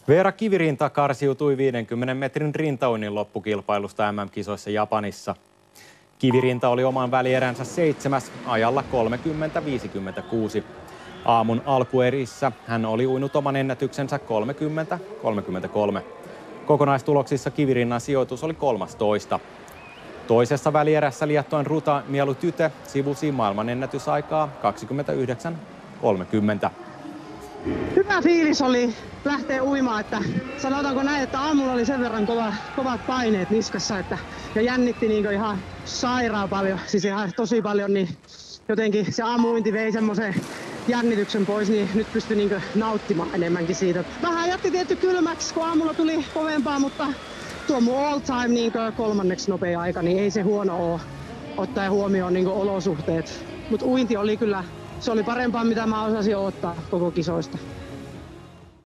Veera Kivirinta karsiutui 50 metrin rintauinnin loppukilpailusta MM-kisoissa Japanissa. Kivirinta oli oman välieränsä 7. ajalla 30.56. Aamun alkuerissä hän oli uinut oman ennätyksensä 30.33. Kokonaistuloksissa Kivirinnan sijoitus oli 13. Toisessa välierässä Liettuan Ruta Mielutyte sivusi maailman ennätysaikaa 29.30. Hyvä fiilis oli lähteä uimaan, että sanotaanko näin, että aamulla oli sen verran kovat paineet niskassa ja jännitti niin ihan sairaan paljon, siis ihan tosi paljon, niin jotenkin se aamuuinti vei semmoisen jännityksen pois, niin nyt pystyi niin nauttimaan enemmänkin siitä. Vähän jätti tietty kylmäksi, kun aamulla tuli kovempaa, mutta tuo mun all time niin 3. nopea aika, niin ei se huono ole ottaen huomioon niin olosuhteet. Mutta uinti oli kyllä, se oli parempaa mitä mä osasin odottaa koko kisoista.